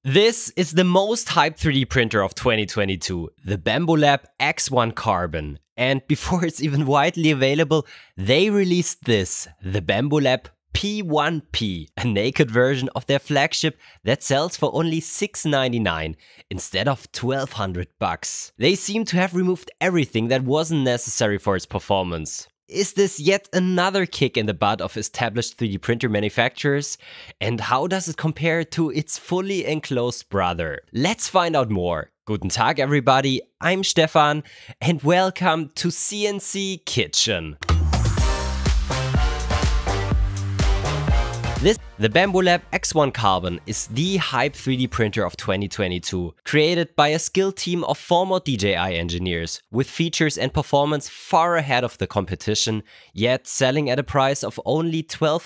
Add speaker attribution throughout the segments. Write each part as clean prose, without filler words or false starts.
Speaker 1: This is the most hyped 3D printer of 2022, the BambuLab X1 Carbon. And before it's even widely available, they released this, the BambuLab P1P, a naked version of their flagship that sells for only $699 instead of $1,200. They seem to have removed everything that wasn't necessary for its performance. Is this yet another kick in the butt of established 3D printer manufacturers? And how does it compare to its fully enclosed brother? Let's find out more. Guten Tag everybody, I'm Stefan and welcome to CNC Kitchen. The BambuLab X1 Carbon is the hype 3D printer of 2022, created by a skilled team of former DJI engineers, with features and performance far ahead of the competition, yet selling at a price of only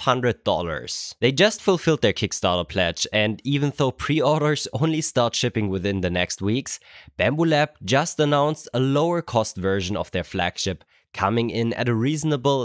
Speaker 1: $1,200. They just fulfilled their Kickstarter pledge, and even though pre-orders only start shipping within the next weeks, BambuLab just announced a lower cost version of their flagship, coming in at a reasonable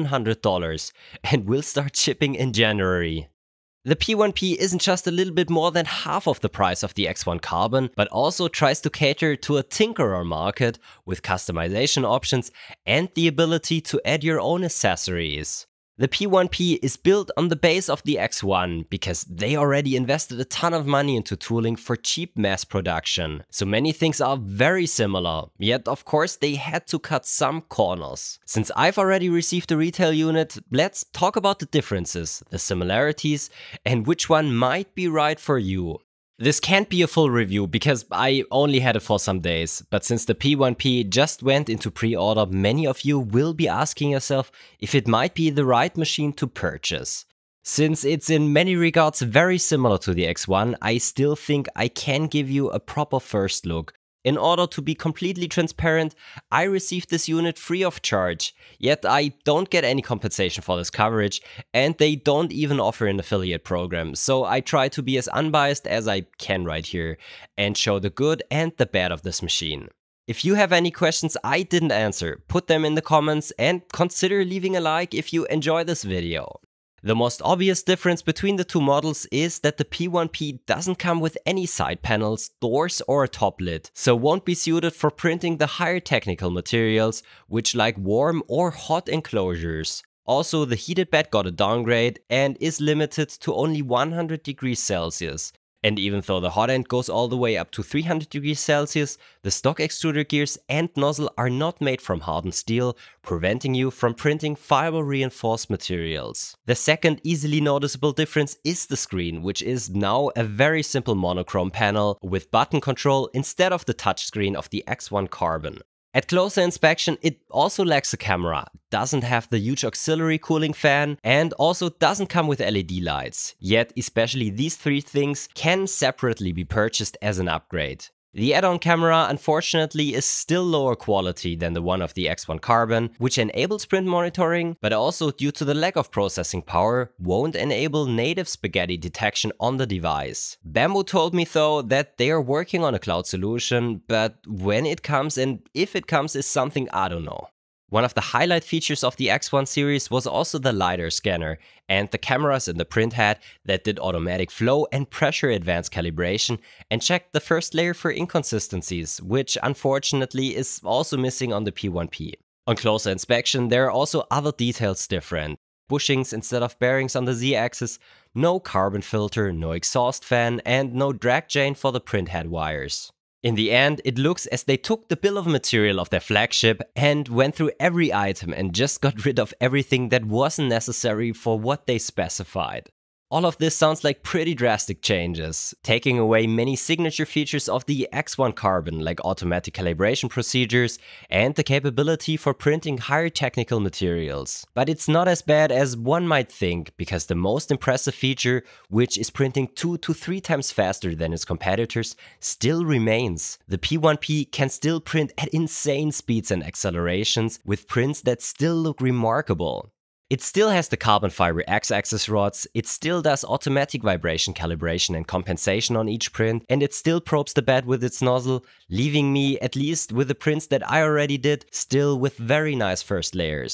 Speaker 1: $700 and will start shipping in January. The P1P isn't just a little bit more than half of the price of the X1 Carbon, but also tries to cater to a tinkerer market with customization options and the ability to add your own accessories. The P1P is built on the base of the X1 because they already invested a ton of money into tooling for cheap mass production. So many things are very similar, yet of course they had to cut some corners. Since I've already received a retail unit, let's talk about the differences, the similarities, and which one might be right for you. This can't be a full review because I only had it for some days, but since the P1P just went into pre-order, many of you will be asking yourself if it might be the right machine to purchase. Since it's in many regards very similar to the X1, I still think I can give you a proper first look. In order to be completely transparent, I received this unit free of charge, yet I don't get any compensation for this coverage, and they don't even offer an affiliate program, so I try to be as unbiased as I can right here, and show the good and the bad of this machine. If you have any questions I didn't answer, put them in the comments and consider leaving a like if you enjoy this video. The most obvious difference between the two models is that the P1P doesn't come with any side panels, doors or a top lid, so won't be suited for printing the higher technical materials, which like warm or hot enclosures. Also, the heated bed got a downgrade and is limited to only 100 degrees Celsius. And even though the hot end goes all the way up to 300 degrees Celsius, the stock extruder gears and nozzle are not made from hardened steel, preventing you from printing fiber-reinforced materials. The second easily noticeable difference is the screen, which is now a very simple monochrome panel with button control instead of the touchscreen of the X1 Carbon. At closer inspection, it also lacks a camera, doesn't have the huge auxiliary cooling fan, and also doesn't come with LED lights. Yet, especially these three things can separately be purchased as an upgrade. The add-on camera, unfortunately, is still lower quality than the one of the X1 Carbon, which enables print monitoring, but also due to the lack of processing power, won't enable native spaghetti detection on the device. Bambu told me though that they are working on a cloud solution, but when it comes and if it comes is something I don't know. One of the highlight features of the X1 series was also the LiDAR scanner and the cameras in the print head that did automatic flow and pressure advanced calibration and checked the first layer for inconsistencies, which unfortunately is also missing on the P1P. On closer inspection, there are also other details different. Bushings instead of bearings on the Z-axis, no carbon filter, no exhaust fan, and no drag chain for the print head wires. In the end, it looks as they took the bill of material of their flagship and went through every item and just got rid of everything that wasn't necessary for what they specified. All of this sounds like pretty drastic changes, taking away many signature features of the X1 Carbon like automatic calibration procedures and the capability for printing higher technical materials. But it's not as bad as one might think, because the most impressive feature, which is printing 2 to 3 times faster than its competitors, still remains. The P1P can still print at insane speeds and accelerations with prints that still look remarkable. It still has the carbon fiber X-axis rods, it still does automatic vibration calibration and compensation on each print, and it still probes the bed with its nozzle, leaving me, at least with the prints that I already did, still with very nice first layers.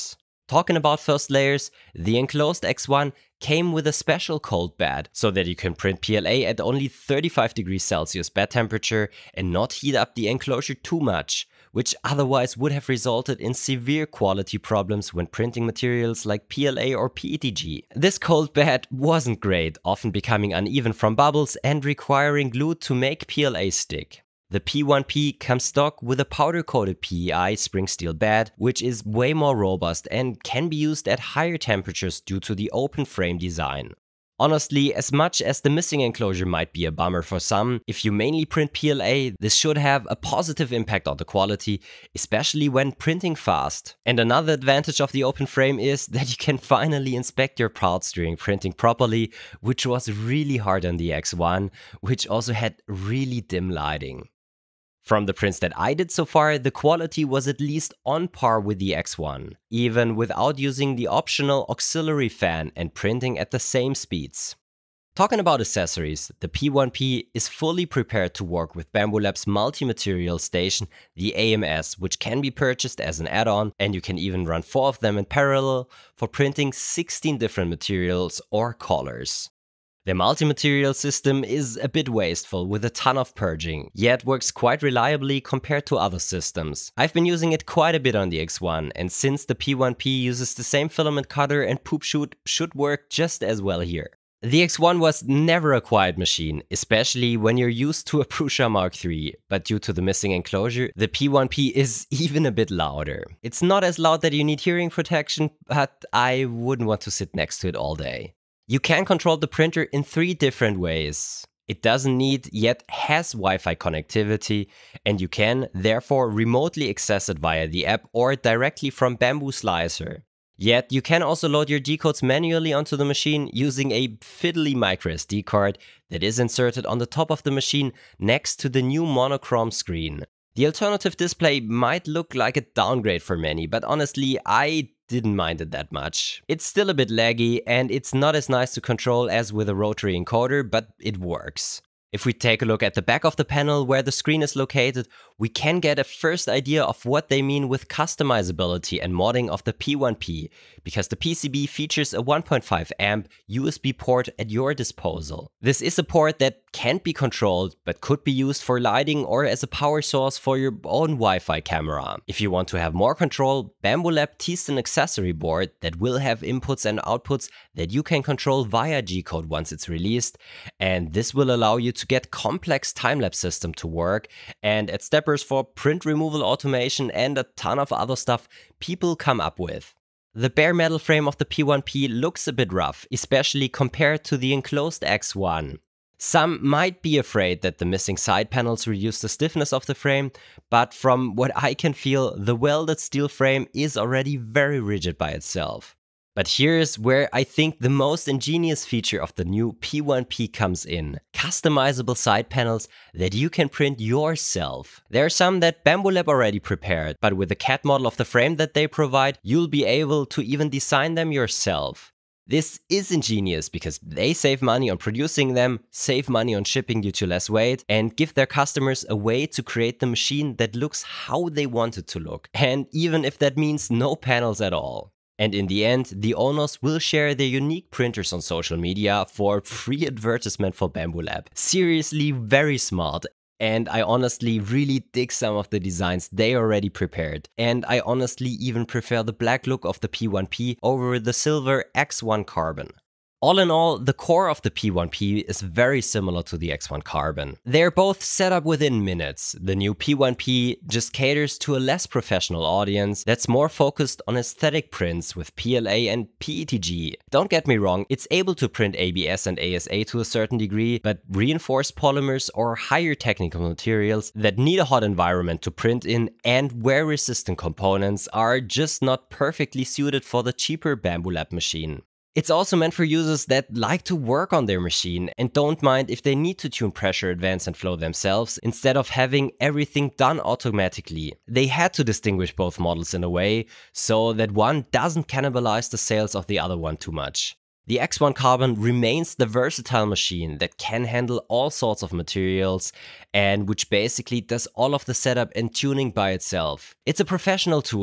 Speaker 1: Talking about first layers, the enclosed X1 came with a special cold bed, so that you can print PLA at only 35 degrees Celsius bed temperature and not heat up the enclosure too much, which otherwise would have resulted in severe quality problems when printing materials like PLA or PETG. This cold bed wasn't great, often becoming uneven from bubbles and requiring glue to make PLA stick. The P1P comes stock with a powder-coated PEI spring steel bed, which is way more robust and can be used at higher temperatures due to the open frame design. Honestly, as much as the missing enclosure might be a bummer for some, if you mainly print PLA, this should have a positive impact on the quality, especially when printing fast. And another advantage of the open frame is that you can finally inspect your parts during printing properly, which was really hard on the X1, which also had really dim lighting. From the prints that I did so far, the quality was at least on par with the X1, even without using the optional auxiliary fan and printing at the same speeds. Talking about accessories, the P1P is fully prepared to work with BambuLab's multi-material station, the AMS, which can be purchased as an add-on, and you can even run 4 of them in parallel for printing 16 different materials or colors. The multi-material system is a bit wasteful with a ton of purging, yet works quite reliably compared to other systems. I've been using it quite a bit on the X1, and since the P1P uses the same filament cutter and poop chute, should work just as well here. The X1 was never a quiet machine, especially when you're used to a Prusa Mark III, but due to the missing enclosure, the P1P is even a bit louder. It's not as loud that you need hearing protection, but I wouldn't want to sit next to it all day. You can control the printer in 3 different ways. It doesn't need yet has Wi-Fi connectivity, and you can therefore remotely access it via the app or directly from Bambu Slicer. Yet you can also load your G-codes manually onto the machine using a fiddly microSD card that is inserted on the top of the machine next to the new monochrome screen. The alternative display might look like a downgrade for many, but honestly, I didn't mind it that much. It's still a bit laggy and it's not as nice to control as with a rotary encoder, but it works. If we take a look at the back of the panel where the screen is located, we can get a first idea of what they mean with customizability and modding of the P1P, because the PCB features a 1.5 amp USB port at your disposal. This is a port that can't be controlled, but could be used for lighting or as a power source for your own Wi-Fi camera. If you want to have more control, BambuLab teased an accessory board that will have inputs and outputs that you can control via G-code once it's released, and this will allow you to get complex time-lapse system to work and add steppers for print removal automation and a ton of other stuff people come up with. The bare metal frame of the P1P looks a bit rough, especially compared to the enclosed X1. Some might be afraid that the missing side panels reduce the stiffness of the frame, but from what I can feel, the welded steel frame is already very rigid by itself. But here's where I think the most ingenious feature of the new P1P comes in: customizable side panels that you can print yourself. There are some that BambuLab already prepared, but with the CAD model of the frame that they provide, you'll be able to even design them yourself. This is ingenious because they save money on producing them, save money on shipping due to less weight, and give their customers a way to create the machine that looks how they want it to look. And even if that means no panels at all. And in the end, the owners will share their unique printers on social media for free advertisement for BambuLab. Seriously, very smart. And I honestly really dig some of the designs they already prepared. And I honestly even prefer the black look of the P1P over the silver X1 Carbon. All in all, the core of the P1P is very similar to the X1 Carbon. They're both set up within minutes. The new P1P just caters to a less professional audience that's more focused on aesthetic prints with PLA and PETG. Don't get me wrong, it's able to print ABS and ASA to a certain degree, but reinforced polymers or higher technical materials that need a hot environment to print in and wear-resistant components are just not perfectly suited for the cheaper BambuLab machine. It's also meant for users that like to work on their machine and don't mind if they need to tune pressure, advance and flow themselves instead of having everything done automatically. They had to distinguish both models in a way so that one doesn't cannibalize the sales of the other one too much. The X1 Carbon remains the versatile machine that can handle all sorts of materials and which basically does all of the setup and tuning by itself. It's a professional tool.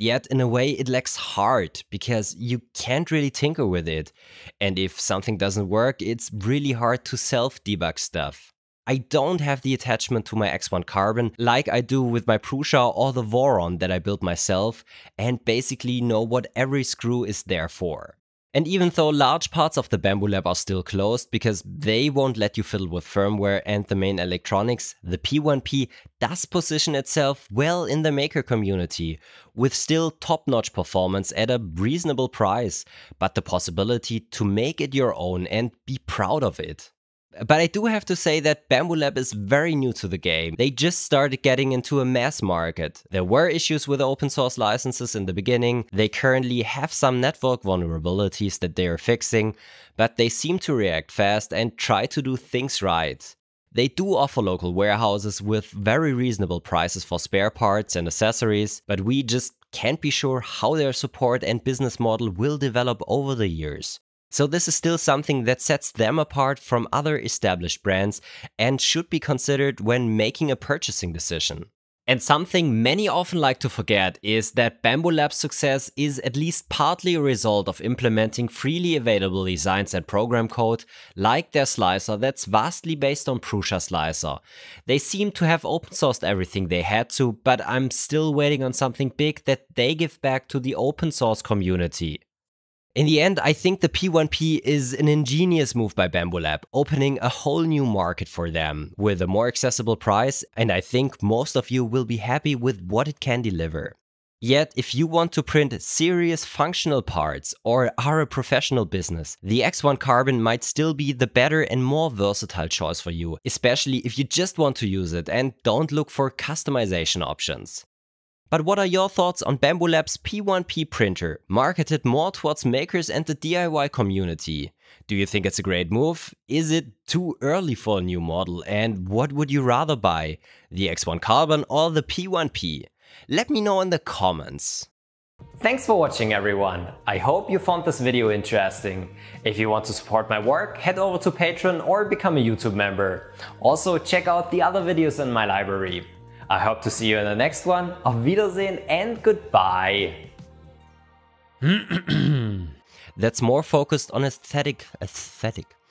Speaker 1: Yet in a way it lacks heart because you can't really tinker with it. And if something doesn't work, it's really hard to self-debug stuff. I don't have the attachment to my X1 Carbon like I do with my Prusa or the Voron that I built myself, and basically know what every screw is there for. And even though large parts of the BambuLab are still closed because they won't let you fiddle with firmware and the main electronics, the P1P does position itself well in the maker community, with still top-notch performance at a reasonable price, but the possibility to make it your own and be proud of it. But I do have to say that BambuLab is very new to the game. They just started getting into a mass market. There were issues with open source licenses in the beginning. They currently have some network vulnerabilities that they are fixing, but they seem to react fast and try to do things right. They do offer local warehouses with very reasonable prices for spare parts and accessories, but we just can't be sure how their support and business model will develop over the years. So this is still something that sets them apart from other established brands and should be considered when making a purchasing decision. And something many often like to forget is that BambuLab's success is at least partly a result of implementing freely available designs and program code, like their slicer that's vastly based on Prusa slicer. They seem to have open sourced everything they had to, but I'm still waiting on something big that they give back to the open source community. In the end, I think the P1P is an ingenious move by BambuLab, opening a whole new market for them with a more accessible price, and I think most of you will be happy with what it can deliver. Yet, if you want to print serious functional parts or are a professional business, the X1 Carbon might still be the better and more versatile choice for you, especially if you just want to use it and don't look for customization options. But what are your thoughts on BambuLab's P1P printer, marketed more towards makers and the DIY community? Do you think it's a great move? Is it too early for a new model? And what would you rather buy, the X1 Carbon or the P1P? Let me know in the comments. Thanks for watching everyone. I hope you found this video interesting. If you want to support my work, head over to Patreon or become a YouTube member. Also check out the other videos in my library. I hope to see you in the next one. Auf Wiedersehen and goodbye. That's more focused on aesthetic.